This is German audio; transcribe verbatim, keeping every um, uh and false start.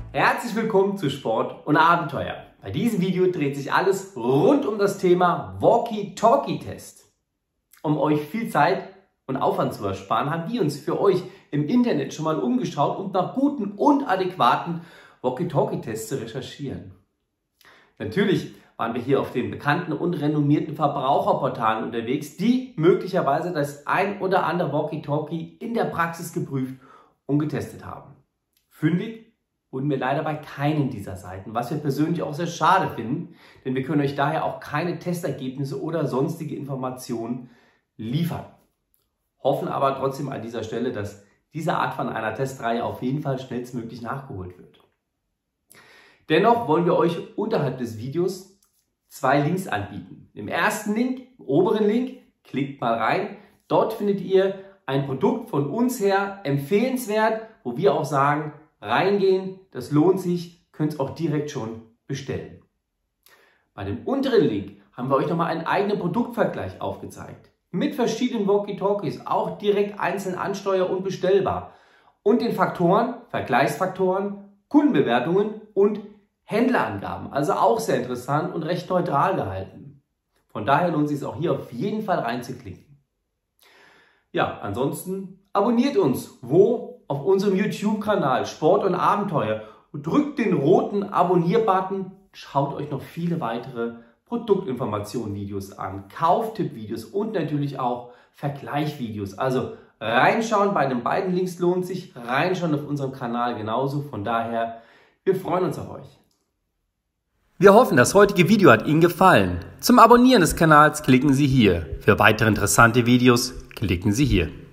Herzlich willkommen zu Sport und Abenteuer. Bei diesem Video dreht sich alles rund um das Thema Walkie-Talkie-Test. Um euch viel Zeit und Aufwand zu ersparen, haben wir uns für euch im Internet schon mal umgeschaut, um nach guten und adäquaten Walkie-Talkie-Tests zu recherchieren. Natürlich waren wir hier auf den bekannten und renommierten Verbraucherportalen unterwegs, die möglicherweise das ein oder andere Walkie-Talkie in der Praxis geprüft und getestet haben. Fündig wurden wir leider bei keinen dieser Seiten, was wir persönlich auch sehr schade finden, denn wir können euch daher auch keine Testergebnisse oder sonstige Informationen liefern. Hoffen aber trotzdem an dieser Stelle, dass diese Art von einer Testreihe auf jeden Fall schnellstmöglich nachgeholt wird. Dennoch wollen wir euch unterhalb des Videos zwei Links anbieten. Im ersten Link, im oberen Link, klickt mal rein. Dort findet ihr ein Produkt von uns her empfehlenswert, wo wir auch sagen, reingehen, das lohnt sich, könnt es auch direkt schon bestellen. Bei dem unteren Link haben wir euch nochmal einen eigenen Produktvergleich aufgezeigt. Mit verschiedenen Walkie-Talkies, auch direkt einzeln ansteuer- und bestellbar. Und den Faktoren, Vergleichsfaktoren, Kundenbewertungen und Händlerangaben, also auch sehr interessant und recht neutral gehalten. Von daher lohnt es sich auch hier auf jeden Fall reinzuklicken. Ja, ansonsten abonniert uns, wo? Auf unserem YouTube-Kanal Sport und Abenteuer. Und drückt den roten Abonnier-Button, schaut euch noch viele weitere Produktinformationen-Videos an, Kauftipp-Videos und natürlich auch Vergleichvideos. Also reinschauen, bei den beiden Links lohnt sich, reinschauen auf unserem Kanal genauso. Von daher, wir freuen uns auf euch. Wir hoffen, das heutige Video hat Ihnen gefallen. Zum Abonnieren des Kanals klicken Sie hier. Für weitere interessante Videos klicken Sie hier.